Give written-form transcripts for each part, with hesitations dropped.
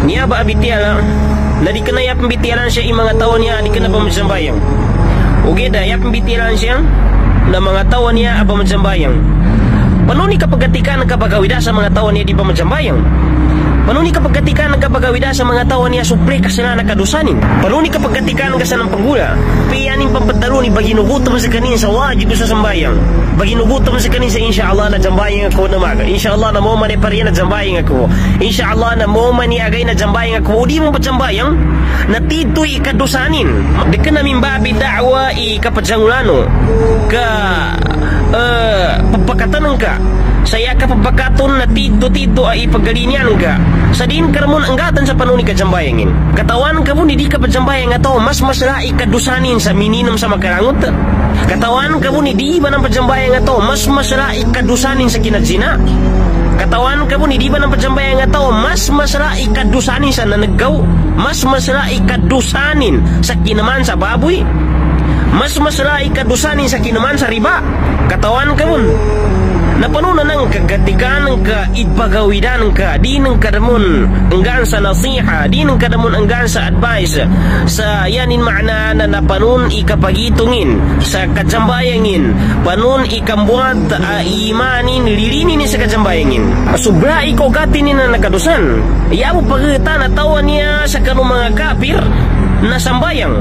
niya ba abitiala na di kena ya pembitialan siya mga tao niya di kena pamajambayang ugeda ya pembitialan siya na mga tao niya apa majambayang panuni kapagatikan kapagawida sa mga tao niya di pamajambayang panuni kapagatikan kapagawida sa mga tao niya supre kasalanan kadusanin panuni kapagatikan kasanang panggula piyaning pampadalu ni baginugutom sa kanin sa wajib sa sambayang baginugutom sa kanin sa insyaallah na jambayang ako na maga insyaallah na mo man pariya na jambayang ako insyaallah na mo man agay na jambayang ako di mo pajambayang na titoy ikadusanin di ka namin babi da'wa ikapajangulano ka pagpakatanang ka saya ka pagpakaton na tito ay ipagalinyan ka sa din karamon anggatan sa panuni ka jambayangin katawan ka mo di ka pajambayang ato mas masala ikadusanin sa mininom sa magkarangot katawan ka mo di ba ng pajambayang ato mas masala ikadusanin sa kinadzina katawan ka mo di ba ng pajambayang ato mas masala ikadusanin sa nanaggaw mas masala ikadusanin sa kinaman sa baboy mas masala ikadusanin sa kinaman sa riba katawan ka mo na panunan ng kagatikan ka ipagawidan ka di ng kadamon enggan sa nasiha di ng kadamon enggan sa advice sa yanin makna na napanun ikapagitungin sa kajambayangin panun ikambuat imanin lilinin sa kajambayangin subra ikaw gatinin na nakadusan iya mo pagkita na tawa niya sa kanong mga kafir na sambayang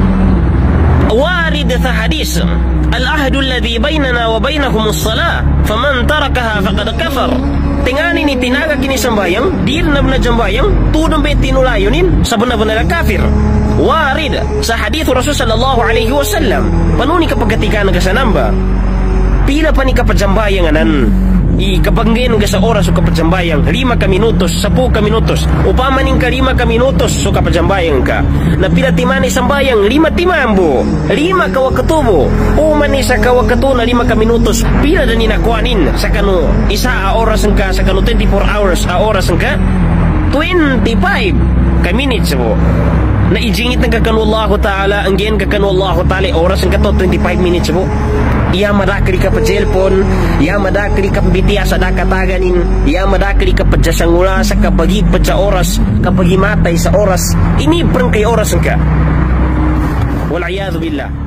warid sa hadis al-ahdu alladhi bainana wa bainahum as-salah faman tarakaha faqad kafar tingani ni tinaga kini sambayang dir na jambayang tudong be tinulayonin sa benar-benar kafir warid sa hadis Rasul sallallahu alaihi wasallam panuni kapagatikan ka sa namba pila pa ni kapajambayang anan ikabanggen ka sa oras o kapajambayang 5 ka minutos 10 ka minutos upamaning ka 5 ka minutos so kapajambayang ka na pila timani sambayang 5 timambo 5 ka wakatubo umani sa kawakato na 5 ka minutos pila na ninakuanin sa kanu isa a oras ka sa kanu 24 hours a oras ka 25 ka minutes mo na ijingit ng kakanu Allah Ta'ala ang gen kakanu Allah Ta'ala oras ang kato 25 minutes mo iya madakli ka pa cellphone iya madakli ka bitiya sa dakataganin iya madakli ka pa sangula sa kabagi pa sa oras kapag matay sa oras ini perang kay oras ka wal iyad billah